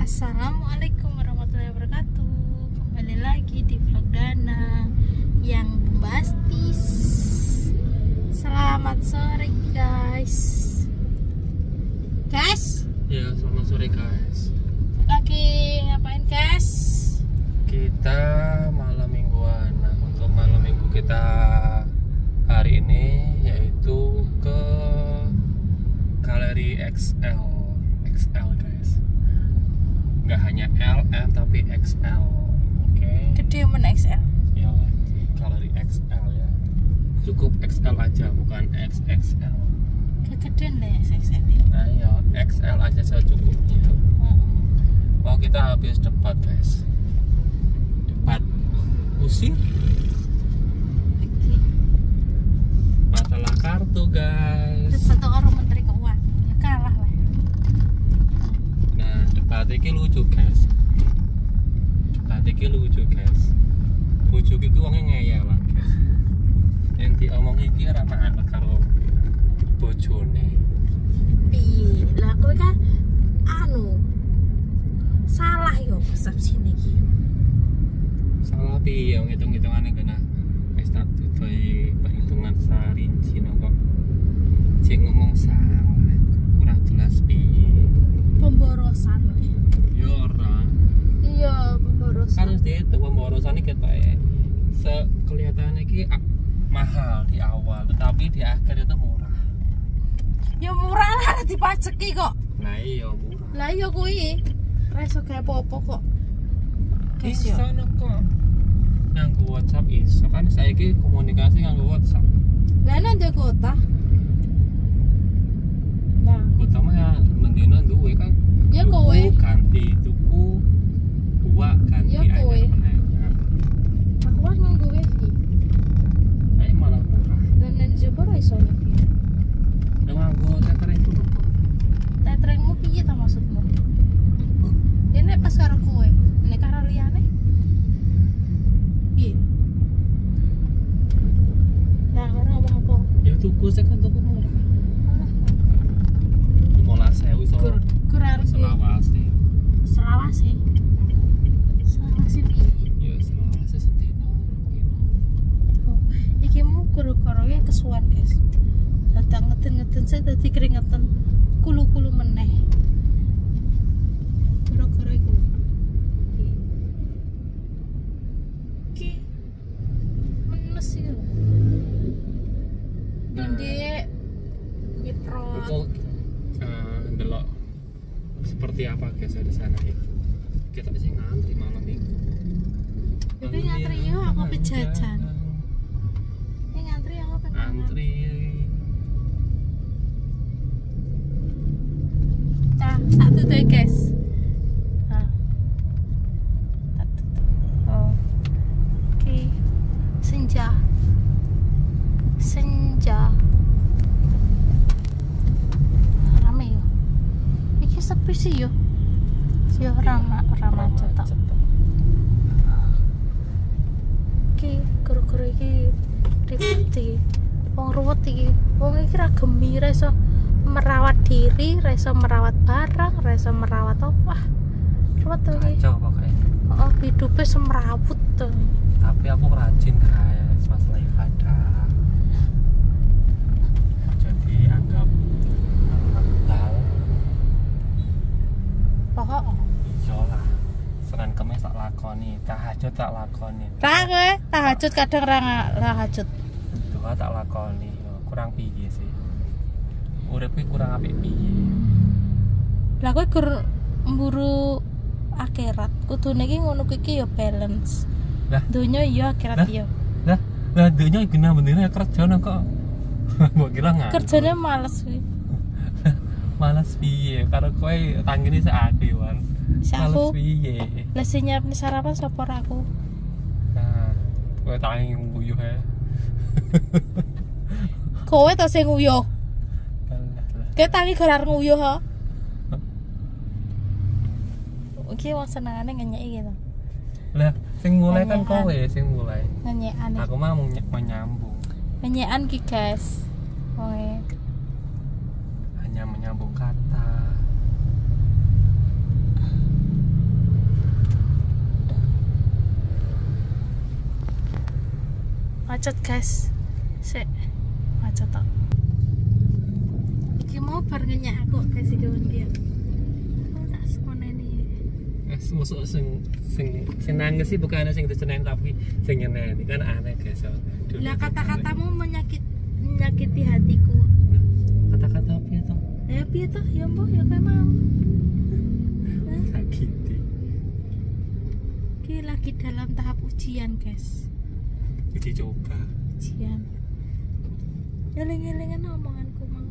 Assalamualaikum warahmatullahi wabarakatuh. Kembali lagi di vlog Dana yang bombastis. Selamat sore guys. Ya, selamat sore guys. Lagi ngapain guys? Kita malam mingguan. Nah, untuk malam minggu kita hari ini yaitu ke Galeri XL guys. Nggak hanya LM tapi XL. Oke. Gede men XL. Ya, Galeri XL ya. Cukup XL aja, bukan XXL. Kegedean deh XL. Nah, ya XL aja secukupnya. Oh, kita habis debat guys. Debat usir masalah kartu guys. Debat orang menteri keuangan ya kalah lah. Nah, debat ini lucu guys. Lucu iki wonge ngeyel lah guys. Yang diomong iki ora manek karo bojone. Piye? Lah kowe kan salah yo persepsine iki. Salah piye ngitung-hitungane kena wis tak dudoi perhitungan sarinci kok. Cek ngomong salah. Kurang jelas piye. Pemborosan loh. Yo ora. Iya, pemborosan. Harus dihitung pemborosan iki ketoke kelihatannya iki mahal di awal, tetapi di akhir itu murah. Ya murah lah dipajeki kok. Nah iya murah. Lah iya kuwi. Ra iso gawe apa-apa kok. Guys Iso yo. kok. Nganggo WhatsApp iso kan saiki komunikasi nganggo WhatsApp. Lah nang ndek kota. Nah, Kota mah ya mendino duwe kan. ya kowe. Ganti tuku dua ganti Ya, kowe. aja meneh. Aku kan nganggo wifi. Ayo malah murah. Dan nang jaba ra iso wifi. Udah nganggo teter itu lho. Tetrengmu piye ta maksudmu? Ya nek pas karo kowe, nek karo liyane. Piye? Nah, ora ngomong apa? Ya tuku sik kan tuku murah. Alah, 15.000 iso. gur arep Selawase. selawase. Selawase piye? Ya selawase sedina. Oh, iki mu karo-karoe kesuwen, guys. Datang ngeden-ngeden sik dadi keringetan. Kulu-kulu meneh. Gara-gara iku. Ki. Menes iki lho. Nanti Mitro. Kok ndelok seperti apa guys di sana ya? Kita sih ngantri malam minggu. Tapi ngantri yo aku pejajan. Ini ngantri aku pengen. Antri. Tak tutup guys. Nah. Tak tutup. Oh. Oke. Senja. Rame yo. Iki sepi sih yo. Yo ramah macet tak. Iki guru-guru iki ribet iki. Wong ruwet iki. Wong iki ra gemi ra iso merawat diri, ra iso merawat barang, ra iso merawat apa. Ruwet tuh iki. Kacau pokoknya. Oh, hidupnya semrawut tuh. Tapi aku rajin guys masalah ibadah. Jadi anggap nakal. Pokok Iyalah. Senin Kemis tak lakoni, tahajud tak lakoni. ra kowe tahajud kadang ra tahajud. Doa tak lakoni. Kurang piye sih? Urip iki kurang apik piye? Lah kowe gur mburu akhirat. Kudune iki ngono iki ya balance. Lah, Donya ya akhirat Lah. ya. lah dunya guna bener kerja nang kok. Mbok kira nggak? Kerjane males kuwi. Males piye? Karo kowe tanggine sakake wan. Sak aku. Males piye? Lah sing nyiapne sarapan sapa ra aku? Nah, kowe tangi nguyuh ae. Kowe to sing nguyuh. Alah. Kowe tangi gerar nguyuh ha. Iki wong senengane ngenyeki gitu. Lah, sing mulai kan Nyanyian. kowe sing mulai. Ngenyekan. Aku mah mau nyambung. Ngenyekan ki guys. Wong Hanya menyambung kata. macet guys. Sik macet tok. Iki mau bar ngenyak aku guys iki ndi ya. Tak semoneni. Masuk sing nangis sih bukan sing diseneni tapi sing nyeneni kan aneh guys. Lah kata-katamu menyakiti hatiku. Kata-kata apa itu? Ya piye toh ya mbok ya kayak mau. Sakiti. Ki lagi dalam tahap ujian guys. Uji coba. Ujian. Eling-elingan omonganku mau.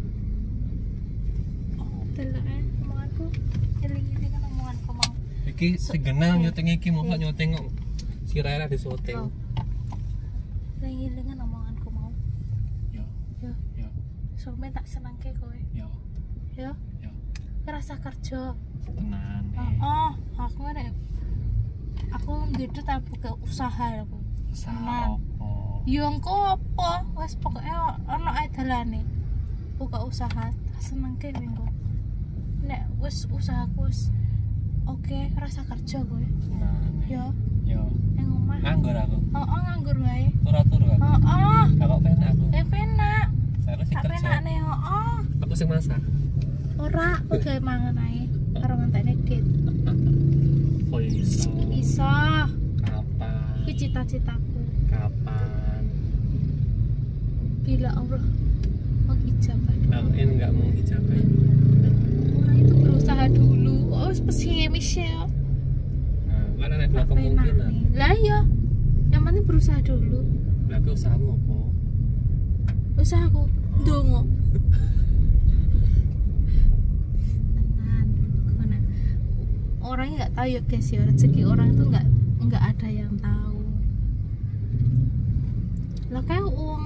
Delok omonganku. Eling-elingan omonganku mau. Iki segenal nyuting iki mosok nyuting kok sirah di syuting. Eling-elingan omonganku mau. Yo. Yo. Yo. Soalnya tak senengke kowe. Yo. Yo. Yo. Kerasa kerja. Tenan. Aku nek aku ngedit tak buka usaha aku. Usaha apa? Yo engko apa? Wes pokoke ono ae dalane. Buka usaha, tak senengke engko. Nek wis usahaku wis oke, rasa kerja kowe. Tenan. Yo. Yo. Nang omah. Nganggur aku. Nganggur wae. Tur-tur kan. Kalau penak aku. Penak. Aku sing Tak kerja. penakne Aku sing masak. Ora, aku gawe mangan ae. Karo ngentekne dit. Oh iso. Iso. Kapan? Iki cita-citaku. Kapan? Bila Allah mengijabah. Lain nggak mau dicapai. Orang itu berusaha dulu. Oh, pesimis ya. Nah, kan ada dua kemungkinan. Lah iya. Yang penting berusaha dulu. Berarti usahamu apa? Usahaku ndonga. Tenan. Orangnya nggak tahu ya guys ya, rezeki orang itu nggak ada yang tahu. Lah kayak uang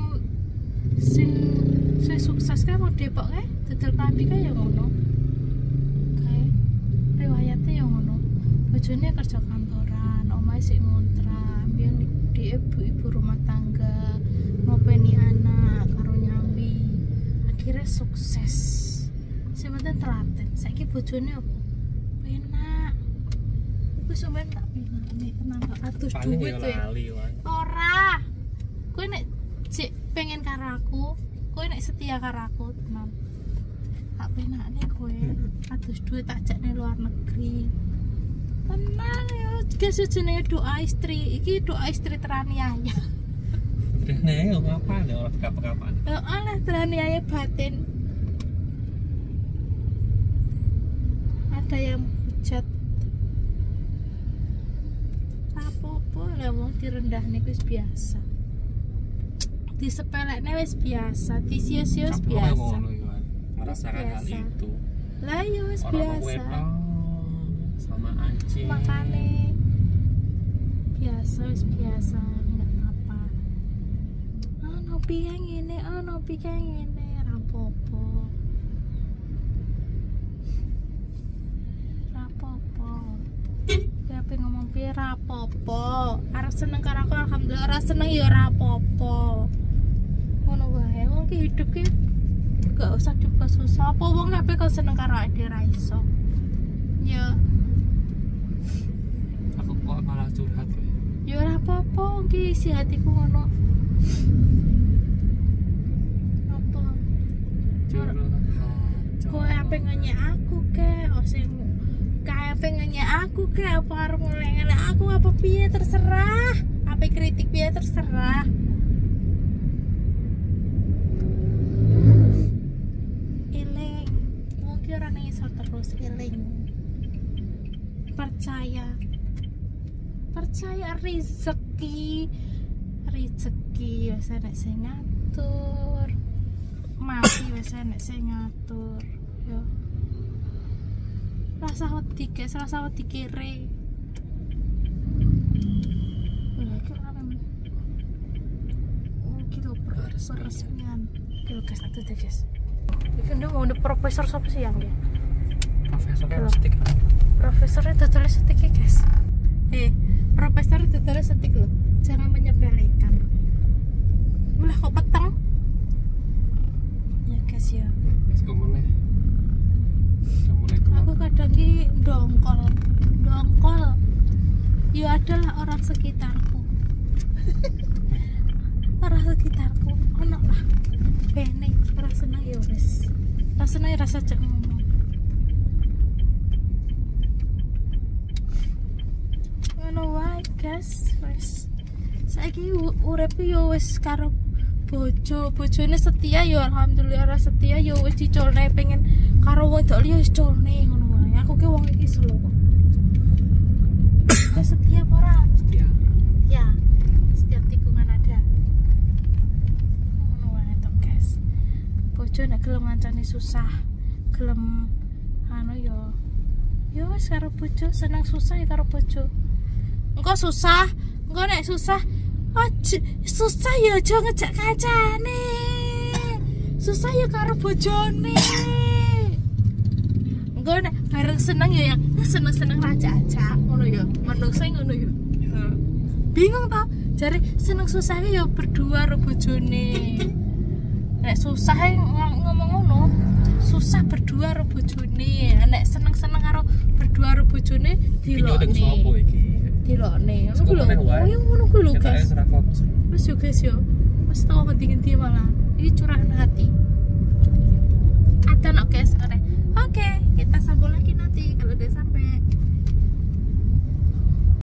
saya sukses kan mau Depok kayak dodol pabrik kayak yang ngono. Kayak riwayatnya yang ngono. Bojone kerja kantoran, omahe sik ngontrak, mbiyen di ibu rumah tangga, ngopeni anak karo nyambi. Akhirnya sukses. Sing penting telaten. Saiki bojone apa? Penak. Wis sampean tak bilang nek tenang kok atus duit kowe. Ora. Kowe nek sik pengen karo aku, kowe nek setia karo aku tenan. Tak penakne kowe. Atus duit tak jakne luar negeri. Tenan yo, guys jenenge doa istri. Iki doa istri teraniaya. Teraniaya apa nih orang kapan-kapan? Yo alah teraniaya batin. Ada yang hujat. Apa-apa lah wong direndahne wis biasa. Disepelekne wis biasa, disio-sio wis biasa. Merasakan hal itu. Lah ya wis biasa. Sama anjing. Makane biasa wis biasa, enggak apa. Nopi yang ngene, nopi kayak ngene, rapopo. Siapa ngomong piye rapopo? Arep seneng karo aku alhamdulillah, ora seneng ya rapopo. Ngono wae, wong ki hidup ki gak usah susah. Apa wong kabeh kok seneng karo ade ra iso. Ya. Aku kok malah curhat kowe. Ya ora apa-apa, ki isi hatiku ngono. Apa? Kowe ape ngenyek aku ke? Sing kayak pengennya aku ke apa arep mulai aku apa piye terserah. Apa kritik piye terserah. Eling, mungkin orang iso terus eling. Percaya rezeki wis nek sing ngatur, mati wis nek sing ngatur. Yo rasa wedi kere. Lagi orang kilo peresmian. Kilo guys satu deh guys. Ini udah mau ada profesor siapa sih yang dia? Profesornya stick. Profesornya tutulis stick ya guys. Profesornya tutulis stick loh. Jangan menyepelekan. Mulai kok peteng. Ya guys ya. Aku kadang ki dongkol. Ya adalah orang sekitarku. ora sekitarku ono lah bene ora seneng ya wis ora seneng ya rasa jak ngomong ngono wae guys wis saiki urip yo wis karo bojone setia yo alhamdulillah ora setia yo wis dicolne pengen karo wedok liya wis colne ngono wae aku ki wong iki selo kok setia apa ora Setia. ya setiap tikungan ada ngono wae to guys bojo nek gelem ngancani susah gelem anu yo wis karo bojo seneng susah ya karo bojo engko susah engko nek susah susah ya aja ngejak kancane susah ya karo bojone engko nek bareng seneng ya yang seneng-seneng raja aja ngono ya menungso ngono ya bingung ta jare seneng susah ya berdua karo bojone nek susah ngomong ngono susah berdua karo bojone nek seneng-seneng karo berdua karo bojone dilokne dilokne ngono ku lho guys wis yo guys yo wis tau ngendi-ngendi malah iki curahan hati ada no guys oke kita sambung lagi nanti kalau udah sampai